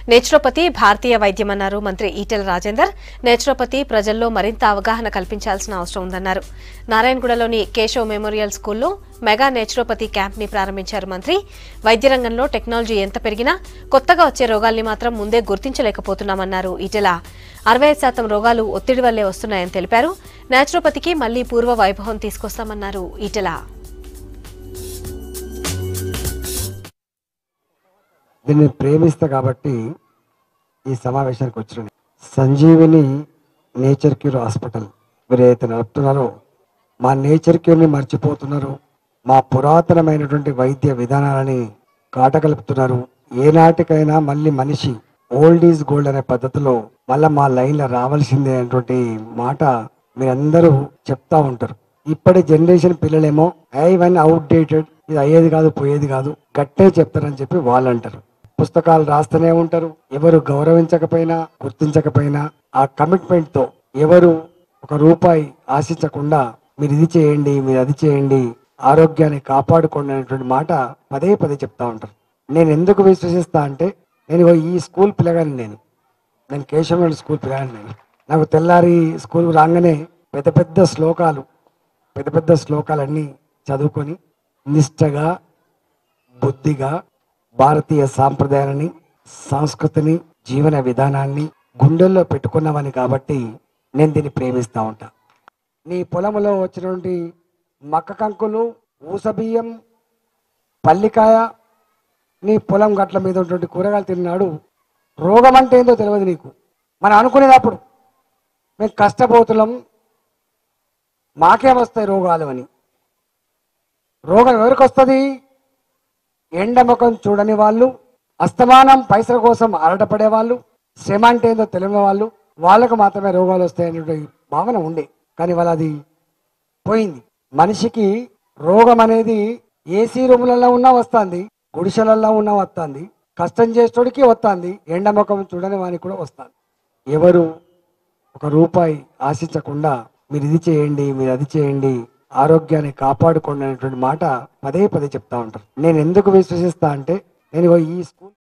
Naturopathy భారతీయ వైద్యమన్నారు మంత్రి Etela Rajender. Naturopathy ప్రజల్లో మరింత అవగాహన కల్పించాల్సిన అవసరం ఉందన్నారు. నారాయణగూడలోని కేశవ్ మెమోరియల్ స్కూల్లో మెగా నేచురోపతి క్యాంప్ ని ప్రారంభించారు మంత్రి. వైద్య రంగంలో టెక్నాలజీ ఎంత పెరిగినా కొత్తగా వచ్చే రోగాల్ని మాత్రం ముందే గుర్తించలేకపోతున్నామన్నారు ఈటెల. 65% రోగాలు ఒత్తిడి వల్లే వస్తున్నాయని తెలిపారు. నేచురోపతికి మళ్లీ పూర్వ వైభవం తీసుకొస్తామన్నారు ఈటెల. దీన్ని ప్రేమిస్తా కాబట్టి ఈ సమావేశానికి వచ్చిన సంజీవిని నేచర్ క్యూర్ హాస్పిటల్ వీరైతే నడుపుతున్నారో మా నేచర్ క్యూర్ని మర్చిపోతున్నారు. మా పురాతనమైనటువంటి వైద్య విధానాలని కాటకలుపుతున్నారు. ఏనాటికైనా మళ్ళీ మనిషి ఓల్డ్ ఈజ్ గోల్డ్ అనే పద్ధతిలో మళ్ళీ మా లైన్లో రావాల్సిందే అనేటువంటి మాట మీరందరూ చెప్తా ఉంటారు. ఇప్పటి జనరేషన్ పిల్లలేమో ఇవన్నీ అవుట్డేటెడ్, ఇది అయ్యేది కాదు పోయేది కాదు గట్టే చెప్తారని చెప్పి వాళ్ళు అంటారు. పుస్తకాలు రాస్తూనే ఉంటారు. ఎవరు గౌరవించకపోయినా గుర్తించకపోయినా ఆ కమిట్మెంట్ తో ఎవరు ఒక రూపాయి ఆశించకుండా మీరు ఇది చేయండి, మీరు అది చేయండి, ఆరోగ్యాన్ని కాపాడుకోండి అనేటువంటి మాట పదే పదే చెప్తా ఉంటారు. నేను ఎందుకు విశ్వసిస్తా అంటే నేను ఈ స్కూల్ పిల్లగాని, నేను కేశవ స్కూల్ పిల్లగాని. నాకు తెల్లారి స్కూల్ రాగానే పెద్ద పెద్ద శ్లోకాలన్నీ చదువుకొని నిష్టగా బుద్ధిగా భారతీయ సాంప్రదాయాలని సంస్కృతిని జీవన విధానాన్ని గుండెల్లో పెట్టుకున్నామని కాబట్టి నేను దీన్ని ప్రేమిస్తూ ఉంటా. నీ పొలంలో వచ్చినటువంటి మక్క కంకులు, ఊసబియ్యం, పల్లికాయ, నీ పొలం గట్ల మీద ఉన్నటువంటి కూరగాయలు తిన్నాడు. రోగం అంటే ఏందో తెలియదు నీకు. మనం అనుకునేటప్పుడు మేము కష్టపోతున్నాం, మాకే వస్తాయి రోగాలు అని. రోగం ఎవరికి వస్తుంది? ఎండముఖం చూడని వాళ్ళు, అస్తమానం పైసల కోసం అరటపడే వాళ్ళు, శ్రమ అంటే ఏందో తెలియని వాళ్ళు, వాళ్ళకు మాత్రమే రోగాలు వస్తాయనే భావన ఉండే. కానీ వాళ్ళ అది పోయింది. మనిషికి రోగం అనేది ఏసీ రూములలో ఉన్నా వస్తుంది, గుడిసెలలో ఉన్నా వస్తుంది, కష్టం చేసేటోడికి వస్తుంది, ఎండముఖం చూడని వానికి కూడా వస్తుంది. ఎవరు ఒక రూపాయి ఆశించకుండా మీరు ఇది చేయండి, మీరు అది చేయండి, ఆరోగ్యాన్ని కాపాడుకోండి అనేటువంటి మాట పదే పదే చెప్తా ఉంటారు. నేను ఎందుకు విశ్వసిస్తా అంటే నేను ఈ స్కూల్